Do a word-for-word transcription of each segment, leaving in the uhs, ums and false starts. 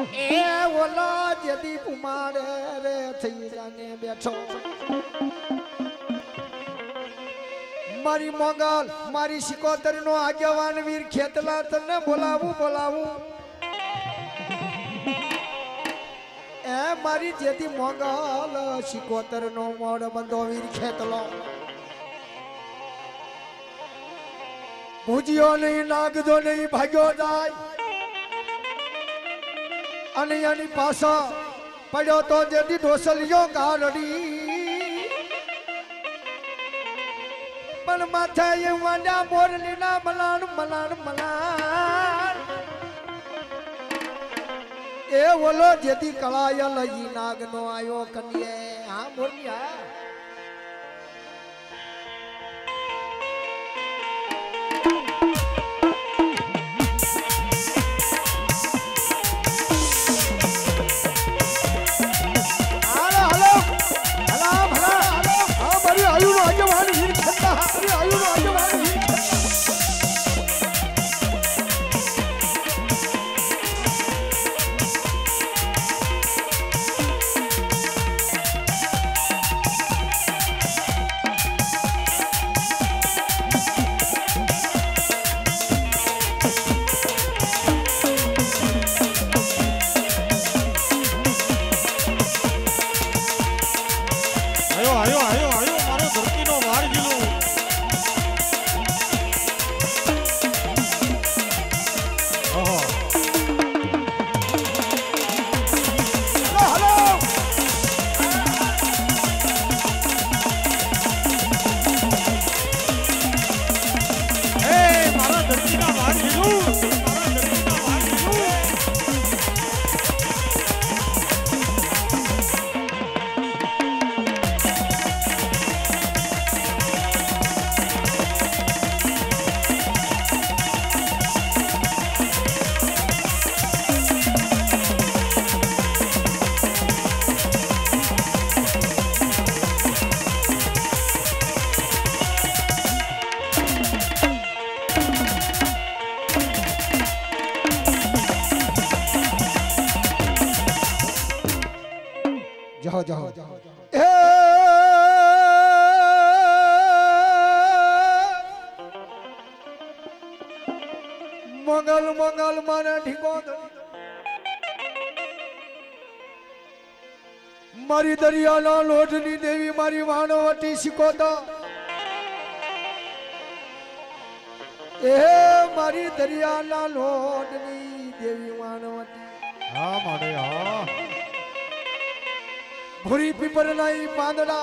ए ओला जदी कुमार रे थई जाने बैठो मारी मंगल मारी सिकोतर नो आगेवान वीर खेतला तने बोलावू बोलावू ए मारी जेती मंगल सिकोतर नो मोड़ बंदो वीर खेतलो भुजियो नहीं नागदो नहीं भाग्यो जाय अने यानी पासा पड़ो तो जेती डोसलियो गारडी पण माथा ये वांडा मोरली ना मलान मलान मलान ए बोलो जेती कलाया लई नाग नो आयो कन्ये हां मोरलिया जाओ जाओ ए मंगल मंगल माने ढिको मारी दरियाला लोटनी देवी मारी वानवटी सिकोता ए मारी दरियाला लोटनी देवी वानवटी हाँ मारे हाँ भूरी पीपर नाई बांदड़ा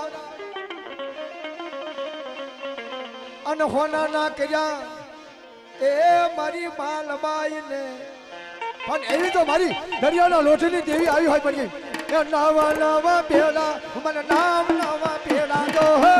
अनहोना ना कर्या ए मारी मालबाई ने पण एवी तो मारी दरियाना लोटनी देवी आई होय पड़ी ए नावा नावा पेड़ा मन नाम नावा पेड़ा दो हो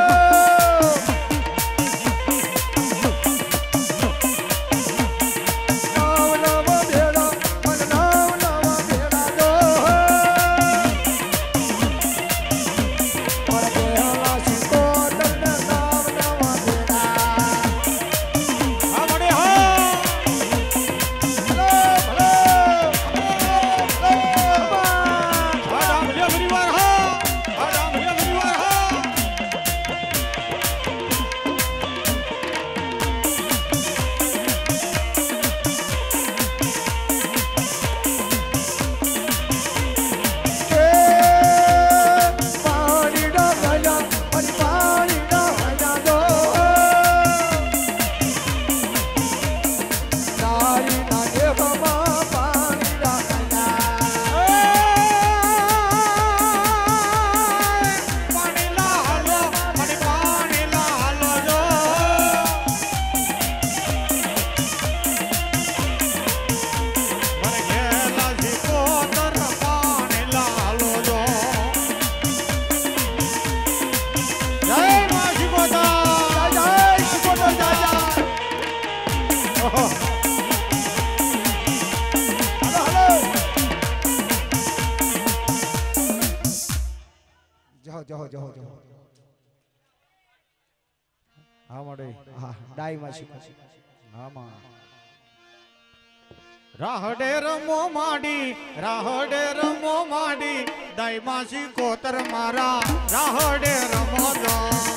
जाओ जाओ जाओ जाओ हाँ मडे हाँ डाई मासी हाँ माँ રાહડે રમો માડી રાહડે રમો માડી દાઈમાસી કોતર મારા રાહડે રમો જો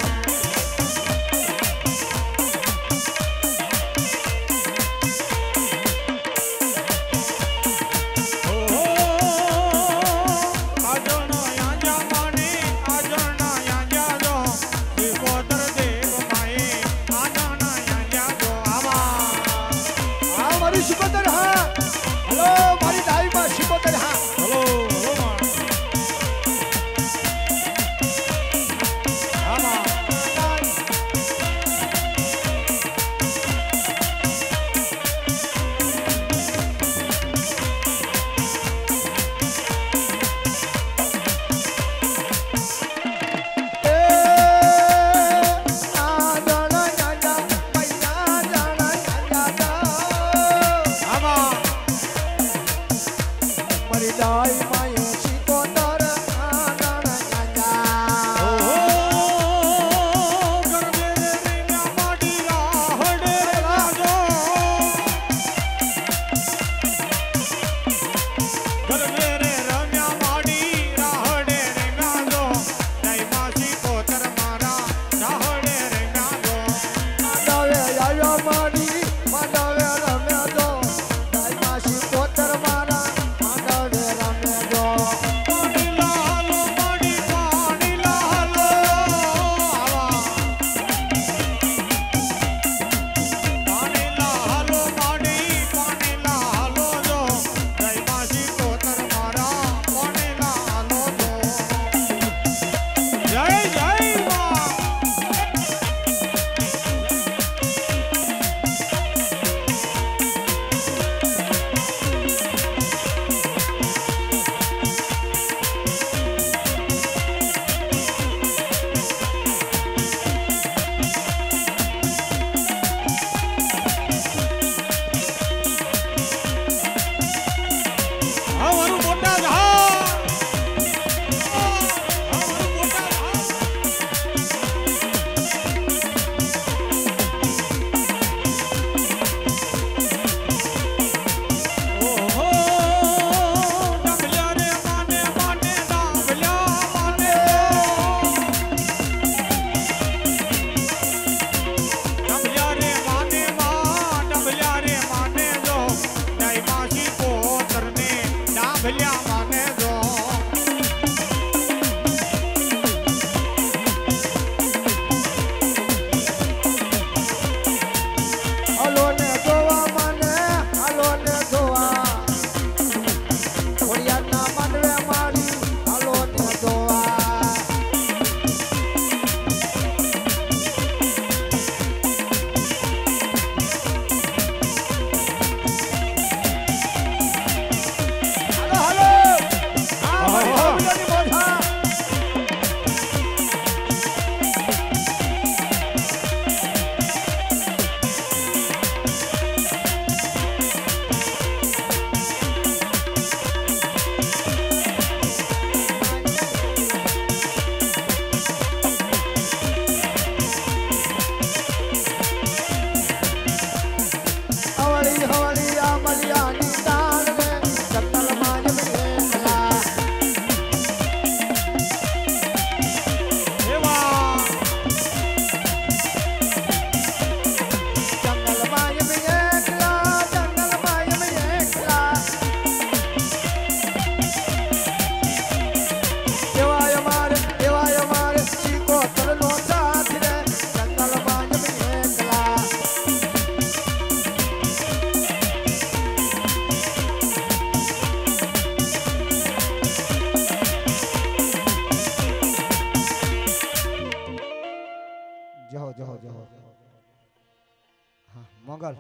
મોગલ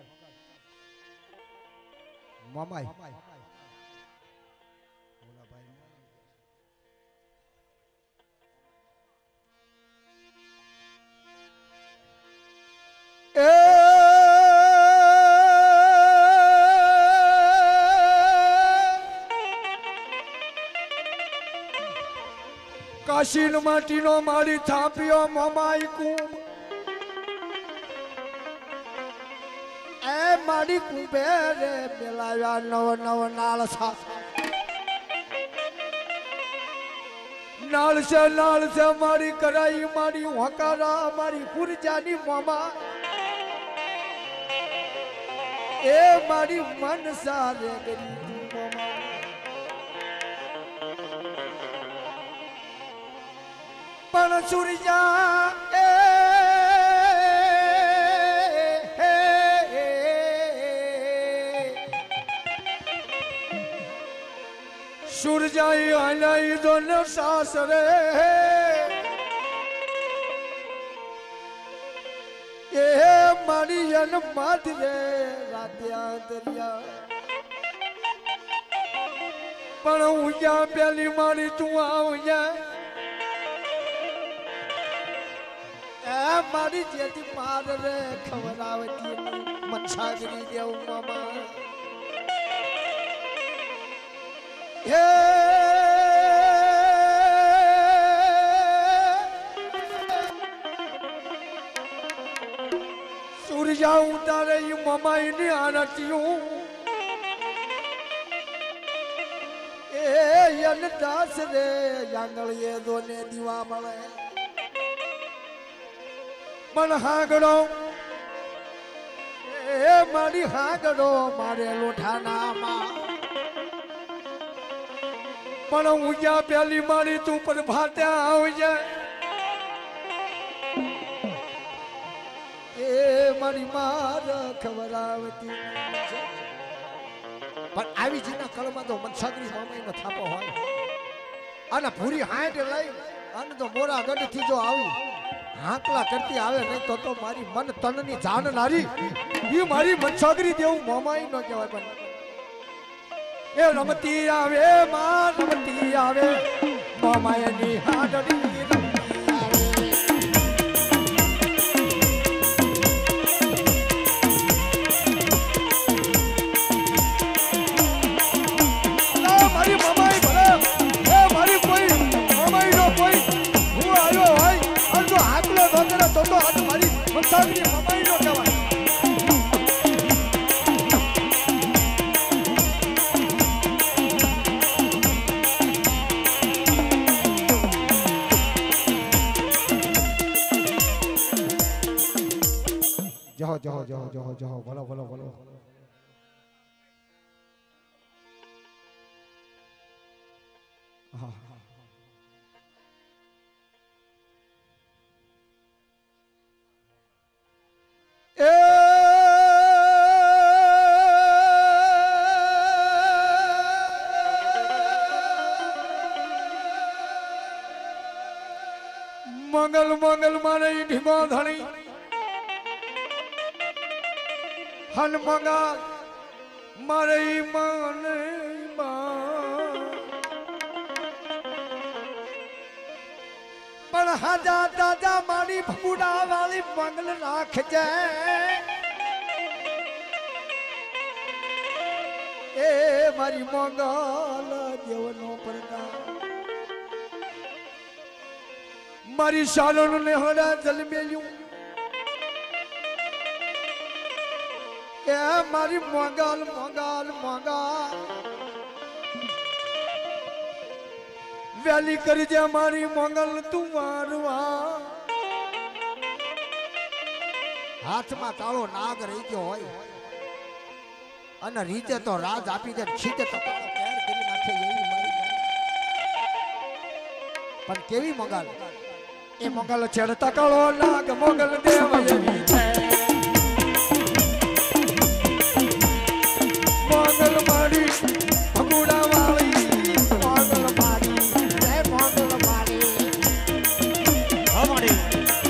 મોમાઈ કાશીન માટીનો મારી થાપ્યો મોમાઈ કુંભ એ मारी कुबेरे मिलाया नव नव नाल सा नाल से नाल से मारी कराई मारी वकारा मारी पुरजानी मामा ए मारी मन सारे गरी मामा पण सूरजा ए सूरजाई आलाई दोनों सासरे ये मारी जन मात रे रातिया दरिया पण ऊंचा प्याली मारी तू आऊंजा ए मारी जेती मार रे खबरावती मनसागरी देव मामा ये सूरजा उतारे मामा इन्हें आरतियों ए यन दास रे यांगल ये दोने दीवा मले मन हागड़ो ए मारी हागड़ो मारे लोठाना मा पण ऊंचा प्याली मारी तू पर भात्या आवजा ए मारी मार खबरावती पण આવી જીના કળમાં તો મનસાગરી મામાઈનો થાપો હોય અને પૂરી હાંટ લઈ અને તો મોરા ગઢથી જો આવી હાંકલા કરતી આવે નહીં તો તો મારી મન તનની જાણનારી ઈ મારી મનસાગરી દેવ મામાઈનો કહેવાય પણ ए रमती आवे मां रमती आवे मामायनी हाडड़ी रमती आवे ना मारी मामाई भले ए मारी कोई मामाई नो कोई હું આવ્યો હોય અને જો હાકલો ધોતરે તો તો આ મારી મનસાગરી મામાઈ નો કહેવાય जाओ जाओ जाओ जाओ जाओ बोलो बोलो बोलो हाँ ए मंगल मंगल माने ढिमा धनी हन मंगा मारे मान पण हाजा दादा मारी भूडा वाली मंगल राख जाए ए मारी मंगल देवनो परदा मारी शालों ने हरा जल में यूं मारी मंगल मंगल मंगल वेली कर जा मारी मंगल तू मारवा हाथ में कालो नाग रही गयो होय अने रीते तो राज आपी दे छीते तो पैर करी नाखे एवी मारी पण केवी मंगल ए मंगल छेड़ता कालो नाग मंगल देव एवी छे मंगल मारी भगुड़ा वाली मंगल मारी जय मंगल मारी हमारी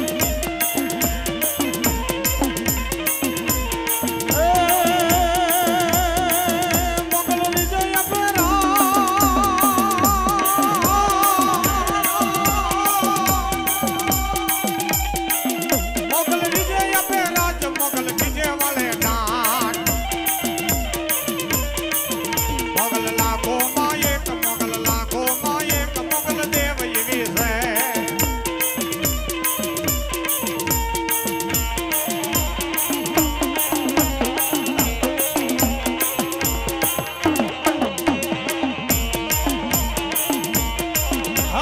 मंगल विजय अपरा मंगल विजय अपरा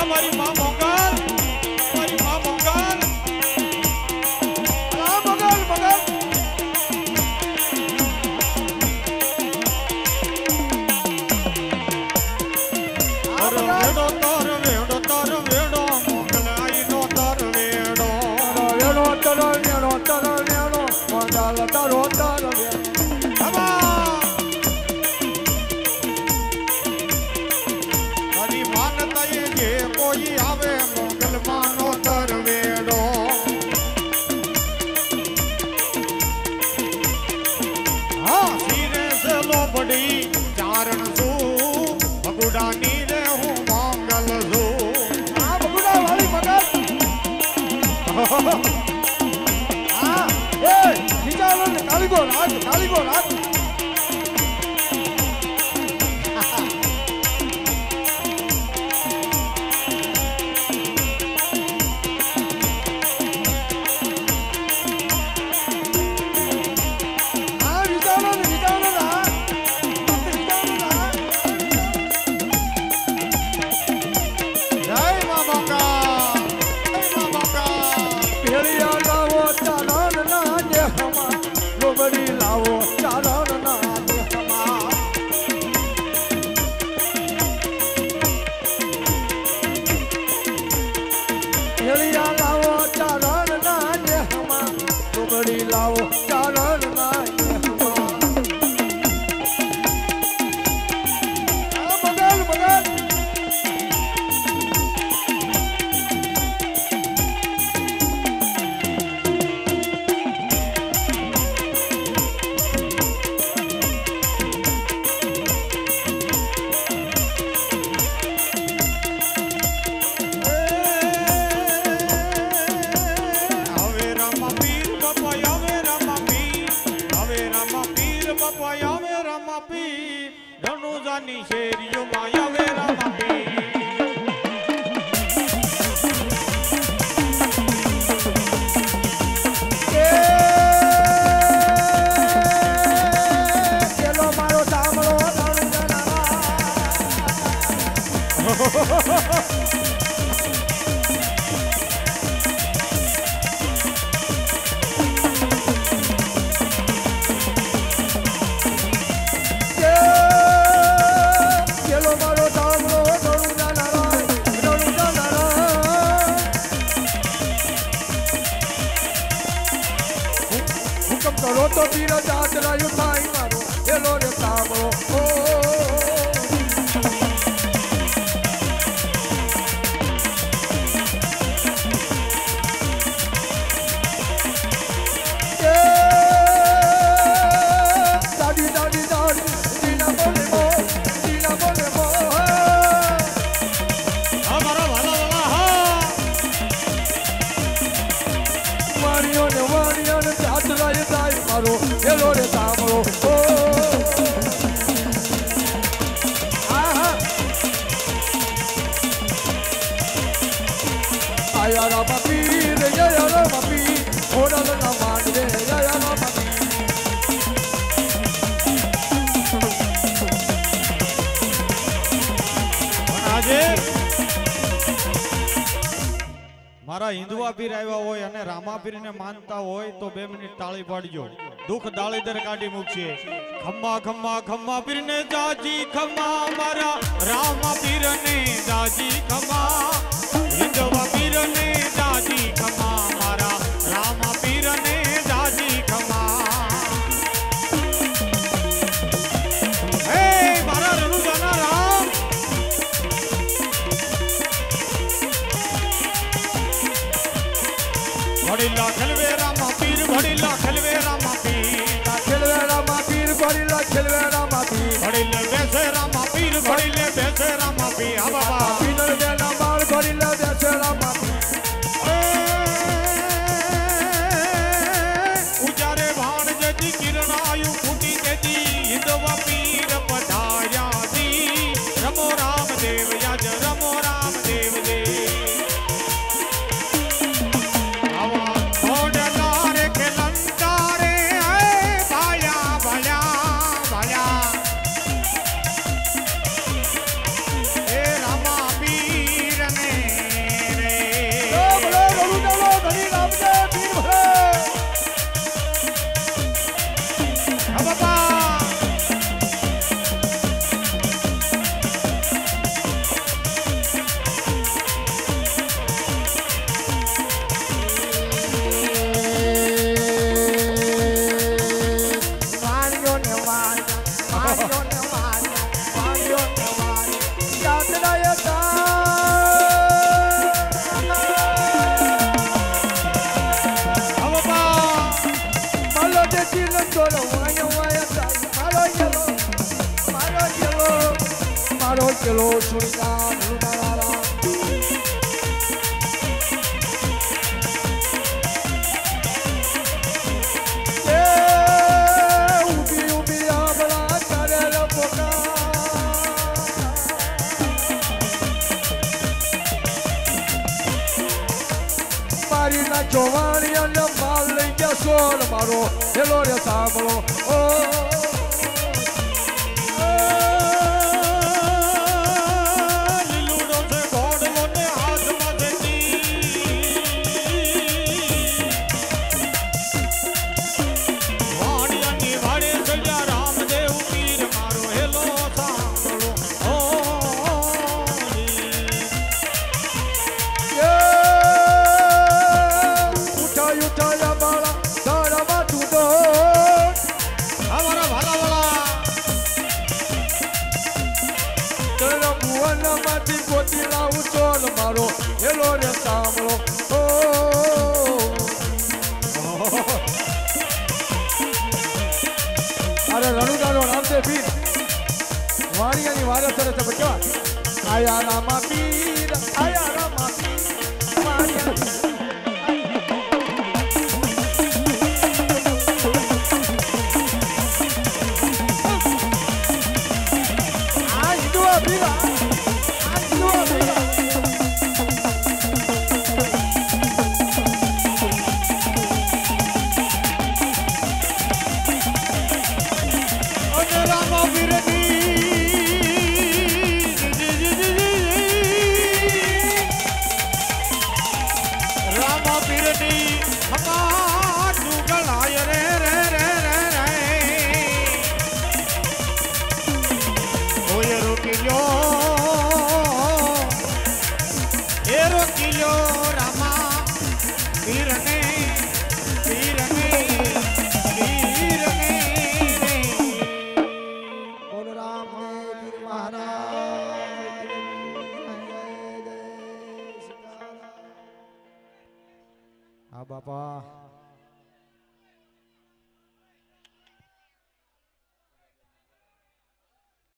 મારી માં મોગલ મારી માં મોગલ અલા મગલ મગલ વેડો તર વેડો તર વેડો મોગલ આઈ નો તર વેડો વેણો તર વેણો તર વેણો મંગલ તરો તર તારી માનતા એ જે કોઈ આવે મોગલ માનો તર વેડો હા સિરે સે લોબડી ચારણ સુ ભગુડાની રે હું મોગલ છું આ બબુડા વાળી મગલ હા એ ખીચાલો ને કાલીગો રાગ કાલીગો રાગ હા વિચારો ને વિચારો ના વિચારો ના જય મા મોગલ જય મા મોગલ પેલિયા લાવો ચારણ ના દેહમાં લોબડી લાવો ચારણ ના દેહમાં પેલિયા લાવો ચારણ ના દેહમાં લોબડી લાવો ચારણ ના દેહમાં આ મગલ મગલ હવે રામા પીર બાપા હવે રામા પીર હવે રામા પીર બાપા હવે રામા પીર રણુજાની શેરીઓમાં હવે રામા પીર ચલો મારો સાંભળો રાણુ જનારા ચલો મારો સાંભળો રાણુ જનારા રાણુ જનારા હુકમ કરો તો પીર જાત રાયુ થાય મારો એલો રે સાંભળો ઓ દાદી દાદી દાદી દીના બોલે મો દીના બોલે મો હા મારા વાલા વાલા હા વાણીઓ ને વાણીઓ ને જાત રાયુ થાય મારો એલો રે સાંભળો ઓ આહા આયા રામા પીર જય રામા પીર ઓડલ ના માંડવે જય રામા પીર પણ આજે મારા હિન્દુઆ પીર આવ્યા હોય અને રામા પીરને માનતા હોય તો બે મિનિટ તાળી પાડજો દુઃખ દાળીદર કાઢી મૂકશે ખમ્મા ખમ્મા ખમ્મા પીરને જાજી ખમ્મા મારા રામા પીરને જાજી ખમ્મા હિન્દુઆ પીરને જાજી ખમ્મા મારા રામા પીરને જાજી ખમ્મા હે મારા રણુજાના રામ ઘડીલા ખલવે રામા પીર ઘડીલા ખલવે રામા પીર ખેલવે રામા પીર ગોરીલા ખેલવે રામા પીર ઘડીલે બેસે રામા પીર ઘડીલે બેસે રામા પીર આ બાબા પીનર બેના બાળ ગોરીલા બેસે રામા પીર ઉજારે ભાણ જતી કિરણ આયુ ફૂટી જતી હિંદવા પીર પધાર્યા દી રમો રામ દેવ યાજ રમો રામ દેવ દે આવા ઘોડલા રે ખેલંતા રે ભાયા ભયા ભયા એ રામા પીર ને ચલો સુરતા લુણાવાળા એ ઊભી ઊભી આંબળા કરે રપોકા મારી ના જોવાણી અને માલ લઈ ગયા સોર મારો હેલો રે સાંભળો ઓ મારો હેલો રે સાંભળો ઓ અરે રણુદાનો રામદેવ પીર વાણિયાની વારે સરે છે કેવા આયા રામા પીર આયા રામા પીર વાણિયા આ હિન્દુઆ પીર આ હિન્દુઆ પીર બાપા